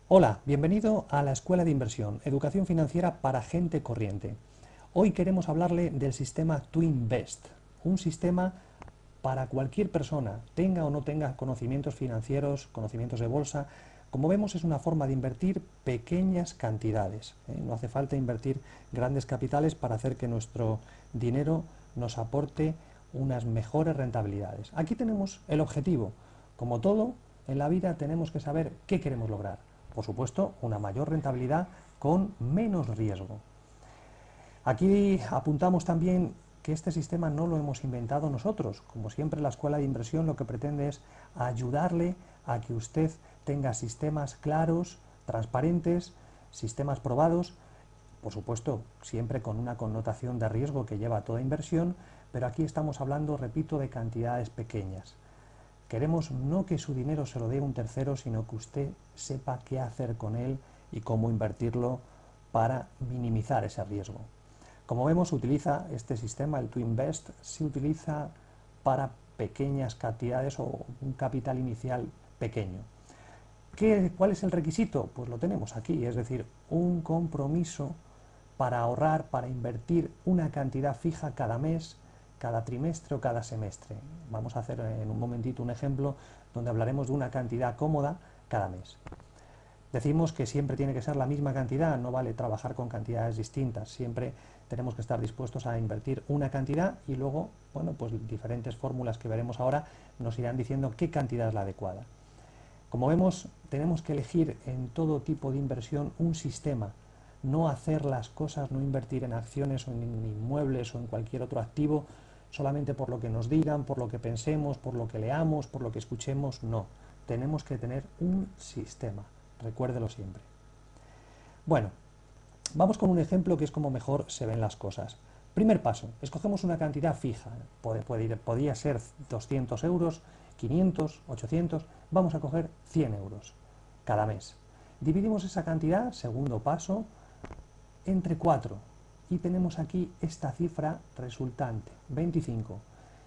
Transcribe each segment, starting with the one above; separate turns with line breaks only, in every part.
Hola, bienvenido a la Escuela de Inversión, Educación Financiera para Gente Corriente. Hoy queremos hablarle del sistema TwinVest, un sistema para cualquier persona, tenga o no tenga conocimientos financieros, conocimientos de bolsa. Como vemos, es una forma de invertir pequeñas cantidades. No hace falta invertir grandes capitales para hacer que nuestro dinero nos aporte unas mejores rentabilidades. Aquí tenemos el objetivo. Como todo, en la vida tenemos que saber qué queremos lograr. Por supuesto, una mayor rentabilidad con menos riesgo. Aquí apuntamos también que este sistema no lo hemos inventado nosotros. Como siempre, la Escuela de Inversión lo que pretende es ayudarle a que usted tenga sistemas claros, transparentes, sistemas probados, por supuesto, siempre con una connotación de riesgo que lleva toda inversión, pero aquí estamos hablando, repito, de cantidades pequeñas. Queremos no que su dinero se lo dé un tercero, sino que usted sepa qué hacer con él y cómo invertirlo para minimizar ese riesgo. Como vemos, utiliza este sistema, el TwinVest, se utiliza para pequeñas cantidades o un capital inicial pequeño. ¿Cuál es el requisito? Pues lo tenemos aquí, es decir, un compromiso para ahorrar, para invertir una cantidad fija cada mes, cada trimestre o cada semestre. Vamos a hacer en un momentito un ejemplo donde hablaremos de una cantidad cómoda cada mes. Decimos que siempre tiene que ser la misma cantidad, no vale trabajar con cantidades distintas, siempre tenemos que estar dispuestos a invertir una cantidad y luego, bueno, pues diferentes fórmulas que veremos ahora nos irán diciendo qué cantidad es la adecuada. Como vemos, tenemos que elegir en todo tipo de inversión un sistema, no hacer las cosas, no invertir en acciones o en inmuebles o en cualquier otro activo solamente por lo que nos digan, por lo que pensemos, por lo que leamos, por lo que escuchemos, no. Tenemos que tener un sistema, recuérdelo siempre. Bueno, vamos con un ejemplo que es como mejor se ven las cosas. Primer paso, escogemos una cantidad fija, podría ser 200 euros, 500, 800, vamos a coger 100 euros cada mes. Dividimos esa cantidad, segundo paso, entre 4 y tenemos aquí esta cifra resultante, 25.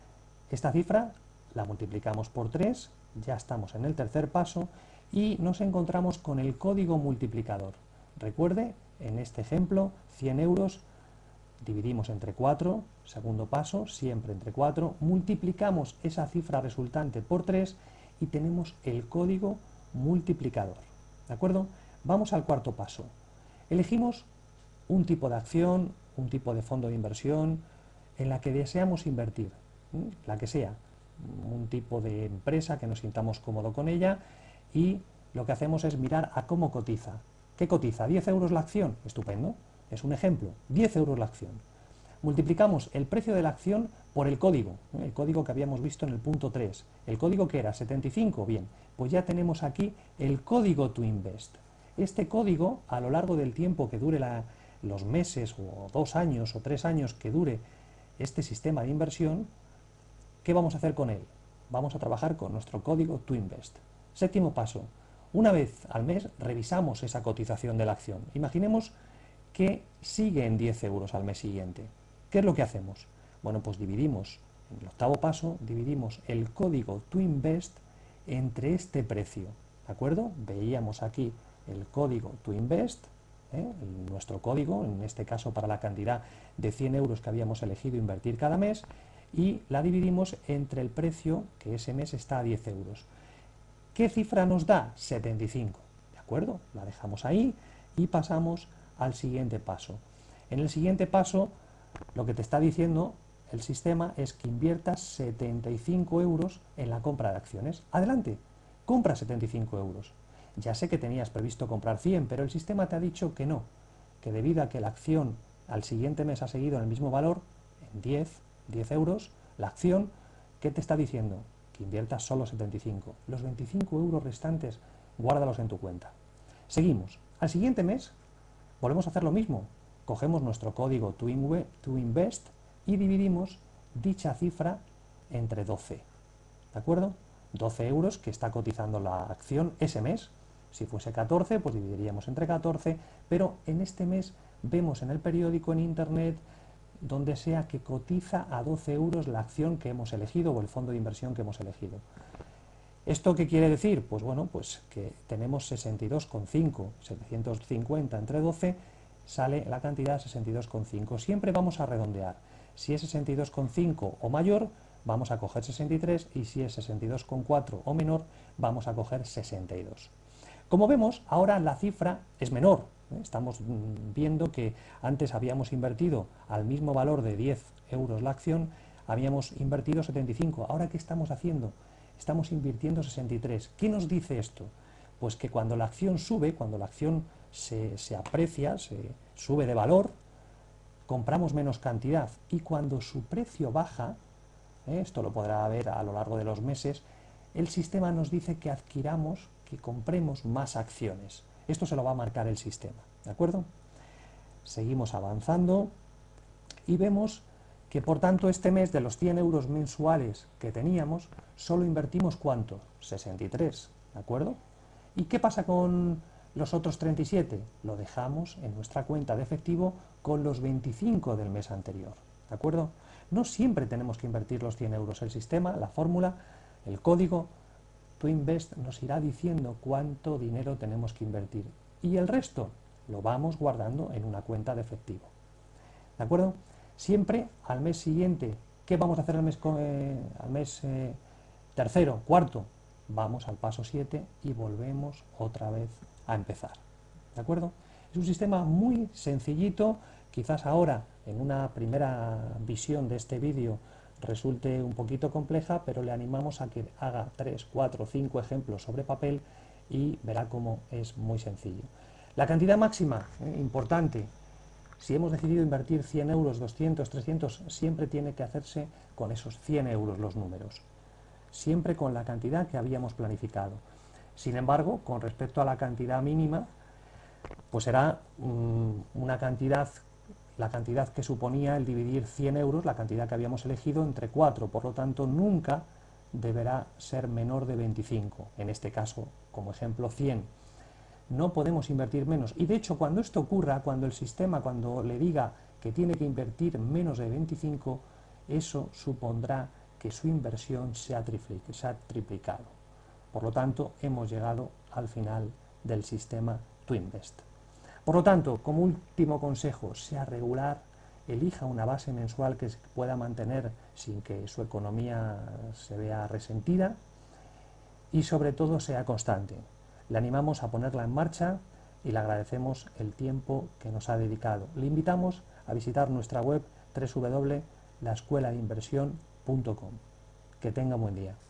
Esta cifra la multiplicamos por 3, ya estamos en el tercer paso y nos encontramos con el código multiplicador. Recuerde, en este ejemplo, 100 euros dividimos entre 4, segundo paso, siempre entre 4, multiplicamos esa cifra resultante por 3 y tenemos el código multiplicador. ¿De acuerdo? Vamos al cuarto paso. Elegimos un tipo de acción, un tipo de fondo de inversión en la que deseamos invertir, la que sea, un tipo de empresa que nos sintamos cómodo con ella y lo que hacemos es mirar a cómo cotiza. ¿Qué cotiza? ¿10 euros la acción? Estupendo. Es un ejemplo. 10 euros la acción. Multiplicamos el precio de la acción por el código que habíamos visto en el punto 3. El código que era 75, bien, pues ya tenemos aquí el código TwinVest. Este código, a lo largo del tiempo que dure los meses o 2 años o 3 años que dure este sistema de inversión, ¿qué vamos a hacer con él? Vamos a trabajar con nuestro código TwinVest. Séptimo paso. Una vez al mes revisamos esa cotización de la acción. Imaginemos que sigue en 10 euros al mes siguiente. ¿Qué es lo que hacemos? Bueno, pues dividimos, en el octavo paso, dividimos el código TwinVest entre este precio. ¿De acuerdo? Veíamos aquí el código TwinVest, nuestro código, en este caso para la cantidad de 100 euros que habíamos elegido invertir cada mes, y la dividimos entre el precio que ese mes está a 10 euros. ¿Qué cifra nos da? 75. ¿De acuerdo? La dejamos ahí y pasamos al siguiente paso. En el siguiente paso, lo que te está diciendo el sistema es que inviertas 75 euros en la compra de acciones. Adelante, compra 75 euros. Ya sé que tenías previsto comprar 100, pero el sistema te ha dicho que no, que debido a que la acción al siguiente mes ha seguido en el mismo valor, en 10 euros, la acción, ¿qué te está diciendo? Que inviertas solo 75. Los 25 euros restantes, guárdalos en tu cuenta. Seguimos. Al siguiente mes, volvemos a hacer lo mismo. Cogemos nuestro código TwinVest y dividimos dicha cifra entre 12. ¿De acuerdo? 12 euros que está cotizando la acción ese mes. Si fuese 14, pues dividiríamos entre 14, pero en este mes vemos en el periódico, en internet, donde sea que cotiza a 12 euros la acción que hemos elegido o el fondo de inversión que hemos elegido. ¿Esto qué quiere decir? Pues bueno, pues que tenemos 62,5, 750 entre 12, sale la cantidad 62,5. Siempre vamos a redondear. Si es 62,5 o mayor, vamos a coger 63, y si es 62,4 o menor, vamos a coger 62. Como vemos, ahora la cifra es menor. Estamos viendo que antes habíamos invertido al mismo valor de 10 euros la acción, habíamos invertido 75. ¿Ahora qué estamos haciendo? Estamos invirtiendo 63. ¿Qué nos dice esto? Pues que cuando la acción sube, cuando la acción se aprecia, se sube de valor, compramos menos cantidad, y cuando su precio baja, esto lo podrá ver a lo largo de los meses, el sistema nos dice que adquiramos, que compremos más acciones. Esto se lo va a marcar el sistema, ¿de acuerdo? Seguimos avanzando y vemos que, por tanto, este mes, de los 100 euros mensuales que teníamos, solo invertimos ¿cuánto? 63, ¿de acuerdo? ¿Y qué pasa con los otros 37? Lo dejamos en nuestra cuenta de efectivo con los 25 del mes anterior, ¿de acuerdo? No siempre tenemos que invertir los 100 euros. El sistema, la fórmula, el código TwinVest nos irá diciendo cuánto dinero tenemos que invertir, y el resto lo vamos guardando en una cuenta de efectivo, ¿de acuerdo? Siempre al mes siguiente, ¿qué vamos a hacer al mes tercero, cuarto? Vamos al paso 7 y volvemos otra vez a empezar, ¿de acuerdo? Es un sistema muy sencillito. Quizás ahora, en una primera visión de este vídeo, resulte un poquito compleja, pero le animamos a que haga 3, 4, 5 ejemplos sobre papel y verá cómo es muy sencillo. La cantidad máxima, importante. Si hemos decidido invertir 100 euros, 200, 300, siempre tiene que hacerse con esos 100 euros los números, siempre con la cantidad que habíamos planificado. Sin embargo, con respecto a la cantidad mínima, pues será una cantidad, la cantidad que suponía el dividir 100 euros, la cantidad que habíamos elegido, entre 4, por lo tanto nunca deberá ser menor de 25, en este caso, como ejemplo, 100. No podemos invertir menos, y de hecho cuando esto ocurra, cuando el sistema, cuando le diga que tiene que invertir menos de 25, eso supondrá que su inversión se ha triplicado. Por lo tanto, hemos llegado al final del sistema TwinVest. Por lo tanto, como último consejo, sea regular, elija una base mensual que se pueda mantener sin que su economía se vea resentida, y sobre todo sea constante. Le animamos a ponerla en marcha y le agradecemos el tiempo que nos ha dedicado. Le invitamos a visitar nuestra web www.laescueladeinversión.com. Que tenga un buen día.